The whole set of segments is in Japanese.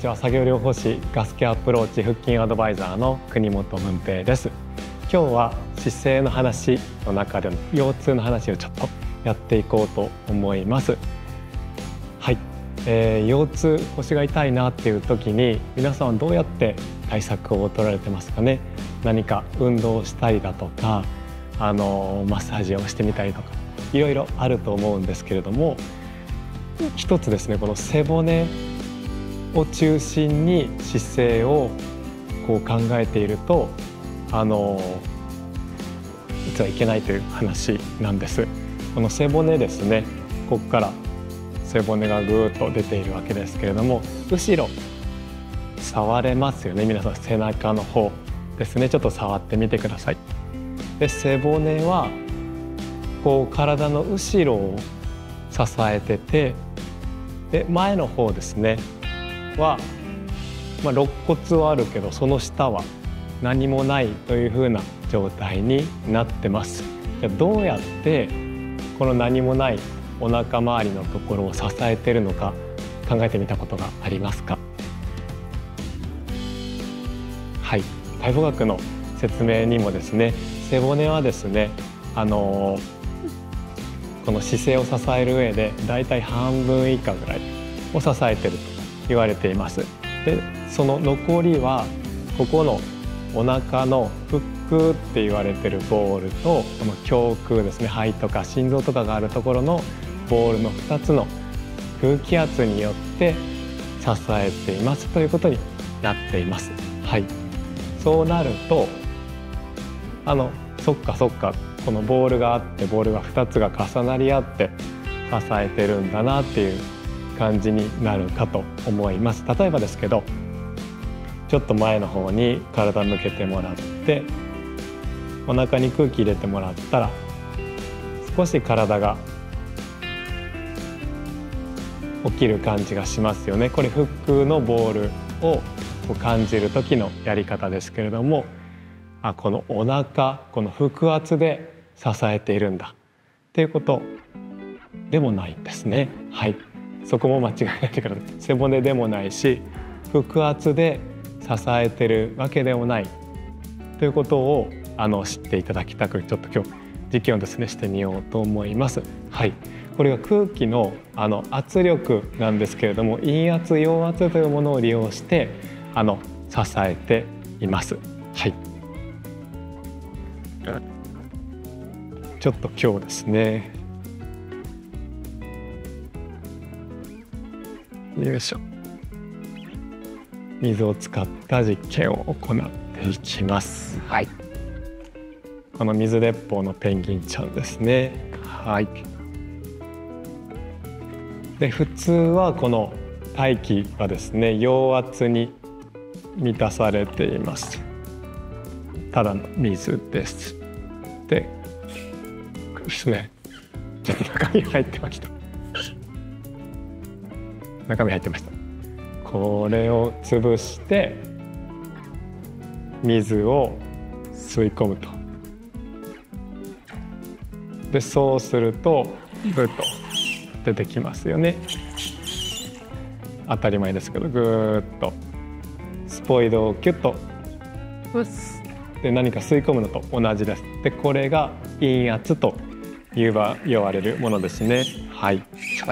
ちは。作業療法士ガスケアプローチ腹筋アドバイザーの国本文平です。今日は姿勢の話の中での腰痛の話をちょっとやっていこうと思います。はい、腰痛、腰が痛いなっていう時に皆さんはどうやって対策を取られてますかね。何か運動をしたりだとかマッサージをしてみたりとかいろいろあると思うんですけれども、一つですね、この背骨を中心に姿勢をこう考えていると実はいけないという話なんです。この背骨ですね、ここから背骨がぐーっと出ているわけですけれども、後ろ触れますよね。皆さん背中の方ですね、ちょっと触ってみてください。で、背骨はこう体の後ろを支えてて、で前の方ですねは、肋骨はあるけどその下は何もないというふうな状態になってます。じゃあどうやってこの何もないお腹周りのところを支えているのか考えてみたことがありますか？はい、解剖学の説明にもですね、背骨はですねこの姿勢を支える上でだいたい半分以下ぐらいを支えていると言われています。で、その残りはここのお腹の腹腔って言われているボールとこの胸腔ですね、肺とか心臓とかがあるところのボールの2つの空気圧によって支えていますということになっています。はい、そうなるとそっかこのボールがあってボールが2つが重なり合って支えてるんだなっていう感じになるかと思います。例えばですけど、ちょっと前の方に体向けてもらってお腹に空気入れてもらったら少し体が起きる感じがしますよね。これ腹腔のボールを感じる時のやり方ですけれども、このお腹、この腹圧で支えているんだっていうことでもないんですね。はい、そこも間違えないでください。背骨でもないし腹圧で支えてるわけでもないということを知っていただきたく、ちょっと今日実験をですねしてみようと思います。はい、これが空気の圧力なんですけれども、陰圧陽圧というものを利用して支えています。はい、ちょっと今日ですね、よいしょ、水を使った実験を行っていきます。はい、この水鉄砲のペンギンちゃんですね。はい、で普通はこの大気はですね陽圧に満たされています。ただの水です。でですね、ちょっと中身入ってました。中身入ってました。これを潰して水を吸い込むと。でそうするとぐっと出てきますよね。当たり前ですけど、ぐーっとスポイドをキュッとで何か吸い込むのと同じです。でこれが陰圧と言われるものですね。はい、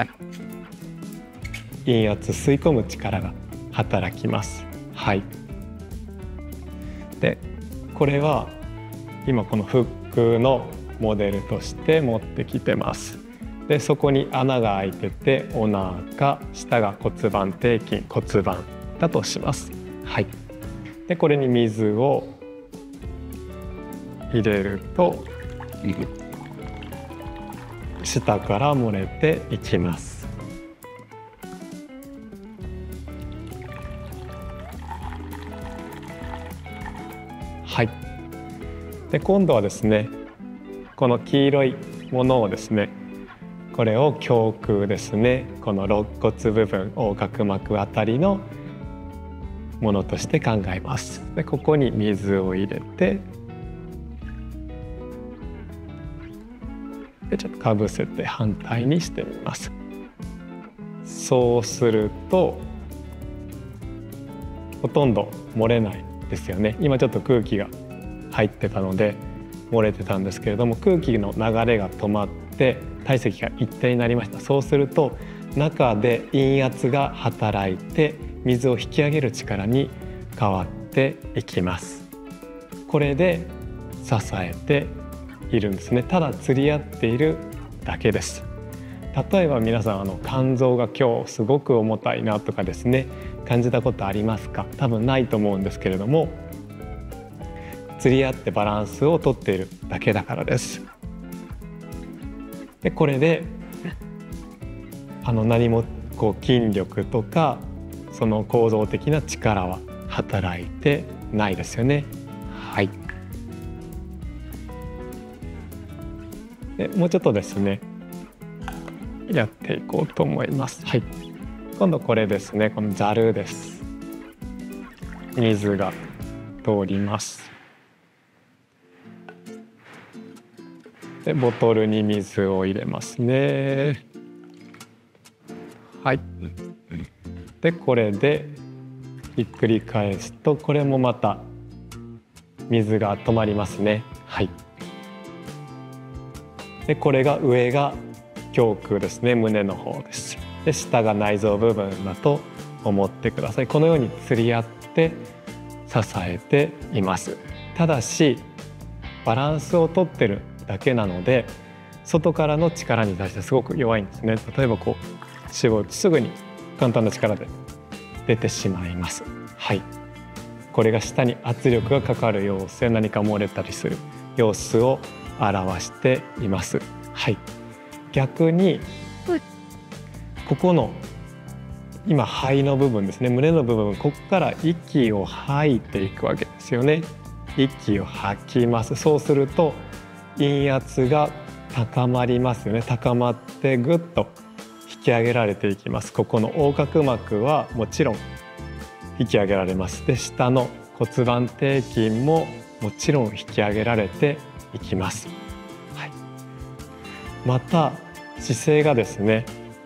陰圧、吸い込む力が働きます。はい、でこれは今この腹腔のモデルとして持ってきてます。でそこに穴が開いててお腹、下が骨盤底筋、骨盤だとします。はい、でこれに水を入れると下から漏れていきます。はい、で今度はですね、この黄色いものをですね、これを胸腔ですね、この肋骨部分、横隔膜あたりのものとして考えます。でここに水を入れて、でちょっとかぶせて反対にしてみます。そうするとほとんど漏れないですよね。今ちょっと空気が入ってたので漏れてたんですけれども、空気の流れが止まって体積が一定になりました。そうすると中で陰圧が働いて水を引き上げる力に変わっていきます。これで支えているんですね。ただ釣り合っているだけです。例えば皆さん肝臓が今日すごく重たいなとかですね、感じたことありますか？多分ないと思うんですけれども、釣り合ってバランスをとっているだけだからです。でこれで何も筋力とかその構造的な力は働いてないですよね。はい。でもうちょっとですねやっていこうと思います。はい。今度これですね、このざるです。水が通ります。でボトルに水を入れますね。はい。でこれでひっくり返すと、これもまた水が止まりますね。はい。でこれが上が胸腔ですね、胸の方です。で下が内臓部分だと思ってください。このように釣り合って支えています。ただしバランスをとってるだけなので、外からの力に対してすごく弱いんですね。例えば絞るとすぐに簡単な力で出てしまいます。はい。これが下に圧力がかかる様子や何か漏れたりする様子を表しています。はい。逆にここの今肺の部分ですね、胸の部分、ここから息を吐いていくわけですよね。息を吐きます。そうすると陰圧が高まりますよね。高まってぐっと引き上げられていきます。ここの横隔膜はもちろん引き上げられます。で下の骨盤底筋ももちろん引き上げられていきます。はい、また姿勢がですね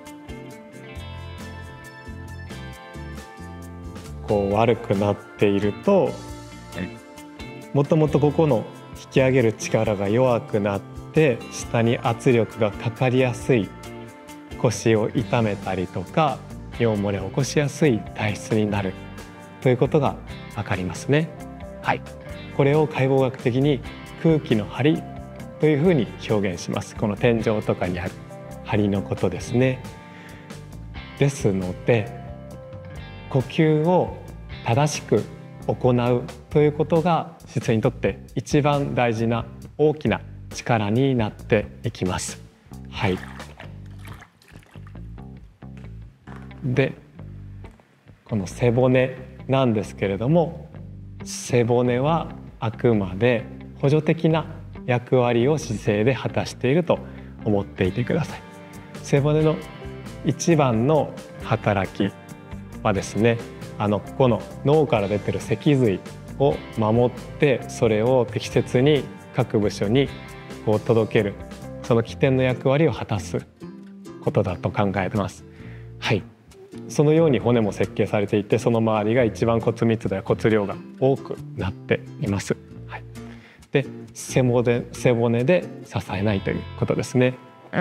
悪くなっていると、もともとここの引き上げる力が弱くなって下に圧力がかかりやすい、腰を痛めたりとか尿漏れを起こしやすい体質になるということが分かりますね。はい、これを解剖学的に空気の張りというふうに表現します。この天井とかにある張りのことですね。ですので呼吸を正しく行うということが姿勢にとって一番大事な大きな力になっていきます。はい。でこの背骨なんですけれども、背骨はあくまで補助的な役割を姿勢で果たしていると思っていてください。背骨の一番の働きはですね、ここの脳から出てる脊髄を守って、それを適切に各部署に届ける、その起点の役割を果たすことだと考えてます。はい。そのように骨も設計されていて、その周りが一番骨密度や骨量が多くなっています。はい、で背骨で支えないということですね。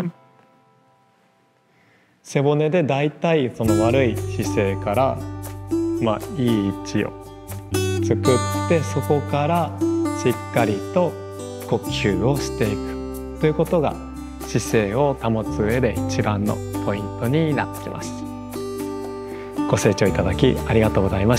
背骨でだいたいその悪い姿勢からいい位置を作って、そこからしっかりと呼吸をしていくということが姿勢を保つ上で一番のポイントになってきます。ご清聴いただきありがとうございました。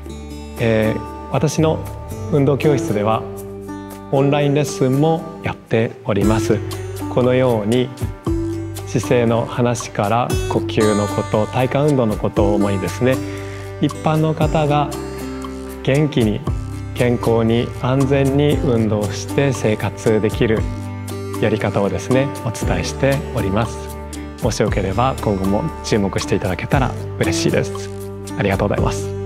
私の運動教室ではオンラインレッスンもやっております。このように姿勢の話から呼吸のこと、体幹運動のことを主にですね、一般の方が元気に健康に安全に運動して生活できるやり方をですねお伝えしております。もしよければ今後も注目していただけたら嬉しいです。ありがとうございます。